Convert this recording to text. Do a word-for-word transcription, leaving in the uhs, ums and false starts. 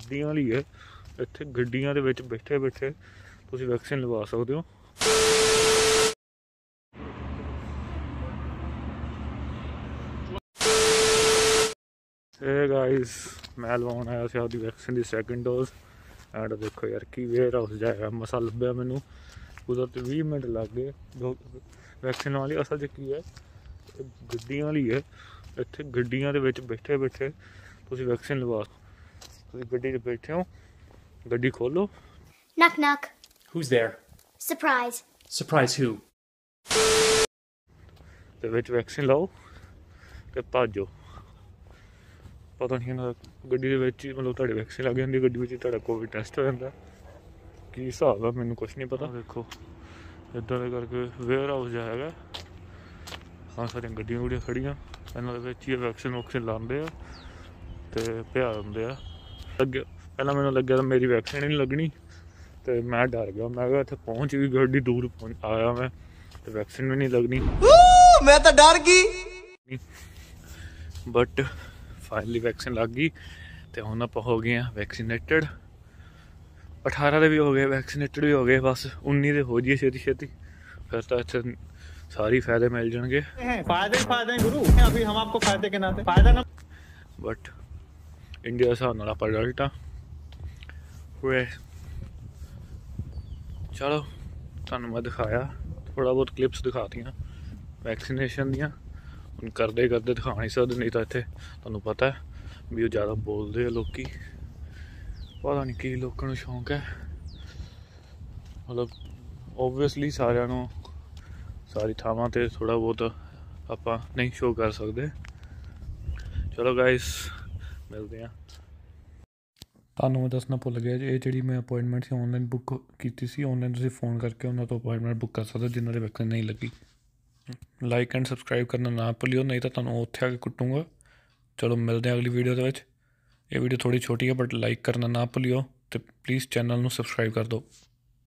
ਗੱਡੀਆਂ ਵਾਲੀ ਹੈ। ਇੱਥੇ ਗੱਡੀਆਂ ਦੇ ਵਿੱਚ ਬੈਠੇ ਬੈਠੇ ਤੁਸੀਂ ਵੈਕਸੀਨ ਲਵਾ ਸਕਦੇ ਹੋ। ਇਹ ਗਾइस मैं ਲਵਾਉਣ ਆਇਆ ਸੀ ਆਪਦੀ ਵੈਕਸੀਨ ਦੀ ਸੈਕਿੰਡ ਡੋਜ਼। ਐਂਡ ਦੇਖੋ यार की वेयर हाउस जाएगा मसा ਲੱਭਿਆ ਮੈਨੂੰ उधर तो बीस मिनट लग गए वैक्सीन वाली। असल च की है ਗੱਡੀਆਂ ਵਾਲੀ है। ਇੱਥੇ ਗੱਡੀਆਂ ਦੇ ਵਿੱਚ ਬੈਠੇ ਬੈਠੇ ਤੁਸੀਂ ਵੈਕਸੀਨ ਲਵਾ ਤੁਸੀਂ ਗੱਡੀ 'ਚ ਬੈਠੇ ਹੋ ਗੱਡੀ ਖੋਲੋ knock knock who's there surprise surprise who ਤੇ ਵਿੱਚ ਵੈਕਸੀਨ ਲਾਓ ਤੇ ਭੱਜੋ। ਪਤਾ ਨਹੀਂ ਇਹਨਾਂ ਗੱਡੀ ਦੇ ਵਿੱਚ ਹੀ ਮਤਲਬ ਤੁਹਾਡੀ ਵੈਕਸੀਨ ਲੱਗ ਜਾਂਦੀ ਗੱਡੀ ਵਿੱਚ ਤੁਹਾਡਾ ਕੋਵਿਡ ਟੈਸਟ ਹੋ ਜਾਂਦਾ। ਕੀ ਹਿਸਾਬ ਆ ਮੈਨੂੰ ਕੁਛ ਨਹੀਂ ਪਤਾ। ਦੇਖੋ ਇੱਦਾਂ ਦੇ ਕਰਕੇ ਵੇਅਰ ਹਾਊਸ ਜਾ ਹੈਗਾ। ਹਾਂ ਸਾਰੀਆਂ ਗੱਡੀਆਂ ਗੁੱਡੀਆਂ ਖੜੀਆਂ ਇਹਨਾਂ ਦੇ ਵਿੱਚ ਹੀ ਵੈਕਸੀਨ ਵੈਕਸੀਨ ਲਾਉਂਦੇ ਆ ਅਤੇ ਪਿਆ ਦਿੰਦੇ ਆ। ਅੱਗੇ ਪਹਿਲਾਂ ਮੈਨੂੰ ਲੱਗਿਆ ਤਾਂ ਮੇਰੀ ਵੈਕਸੀਨ ਹੀ ਨਹੀਂ ਲੱਗਣੀ ਅਤੇ ਮੈਂ ਡਰ ਗਿਆ। ਮੈਂ ਕਿਹਾ ਇੱਥੇ ਪਹੁੰਚ ਵੀ ਗੱਡੀ ਦੂਰ ਪਹੁੰਚ ਆਇਆ ਮੈਂ ਅਤੇ ਵੈਕਸੀਨ ਵੀ ਨਹੀਂ ਲੱਗਣੀ। ਮੈਂ ਤਾਂ ਡਰ ਗਈ ਬਟ फाइनली वैक्सीन लग गई तो हुण आपां हो गए हैं वैक्सीनेटेड। अठारह के भी हो गए वैक्सीनेटेड भी हो गए बस उन्नीस के हो जाइए छेती छेती फिर तो इत्थे सारे फायदे मिल जाएंगे। फायदे फायदे गुरु अभी हम आपको फायदे के नाते फायदा ना बट इंडिया के हिसाब नाल आपां रिजल्ट आ चलो तुहानूं मैं दिखाया थोड़ा बहुत क्लिप्स दिखातियां वैक्सीनेशन दियां। ਹੁਣ ਕਰਦੇ ਕਰਦੇ ਦਿਖਾ ਨਹੀਂ ਸਕਦੇ ਨਹੀਂ ਤਾਂ ਇੱਥੇ ਤੁਹਾਨੂੰ ਪਤਾ ਵੀ ਉਹ ਜ਼ਿਆਦਾ ਬੋਲਦੇ ਆ ਲੋਕੀ। ਪਤਾ ਨਹੀਂ ਕੀ ਲੋਕਾਂ ਨੂੰ ਸ਼ੌਂਕ ਹੈ ਮਤਲਬ ਓਬਵੀਅਸਲੀ ਸਾਰਿਆਂ ਨੂੰ ਸਾਰੀ ਥਾਵਾਂ 'ਤੇ ਥੋੜ੍ਹਾ ਬਹੁਤ ਆਪਾਂ ਨਹੀਂ ਸ਼ੋਅ ਕਰ ਸਕਦੇ। ਚਲੋ ਗਾਇਸ ਮਿਲਦੇ ਹਾਂ। ਤੁਹਾਨੂੰ ਮੈਂ ਦੱਸਣਾ ਭੁੱਲ ਗਿਆ ਜੀ ਇਹ ਜਿਹੜੀ ਮੈਂ ਅਪੋਇੰਟਮੈਂਟ ਸੀ ਔਨਲਾਈਨ ਬੁੱਕ ਕੀਤੀ ਸੀ। ਔਨਲਾਈਨ ਤੁਸੀਂ ਫ਼ੋਨ ਕਰਕੇ ਉਹਨਾਂ ਤੋਂ ਅਪੋਇੰਟਮੈਂਟ ਬੁੱਕ ਕਰ ਸਕਦੇ ਹੋ ਜਿਨ੍ਹਾਂ ਦੀ ਵੈਕਸੀਨ ਨਹੀਂ ਲੱਗੀ। ਲਾਈਕ ਐਂਡ ਸਬਸਕ੍ਰਾਈਬ ਕਰਨਾ ਨਾ ਭੁੱਲਿਓ ਨਹੀਂ ਤਾਂ ਤੁਹਾਨੂੰ ਉੱਥੇ ਆ ਕੇ ਕੁੱਟੂੰਗਾ। ਚਲੋ ਮਿਲਦੇ ਹਾਂ ਅਗਲੀ ਵੀਡੀਓ ਦੇ ਵਿੱਚ। ਇਹ ਵੀਡੀਓ ਥੋੜ੍ਹੀ ਛੋਟੀ ਹੈ ਬਟ ਲਾਈਕ ਕਰਨਾ ਨਾ ਭੁੱਲਿਓ ਅਤੇ ਪਲੀਜ਼ ਚੈਨਲ ਨੂੰ ਸਬਸਕ੍ਰਾਈਬ ਕਰ ਦਿਓ।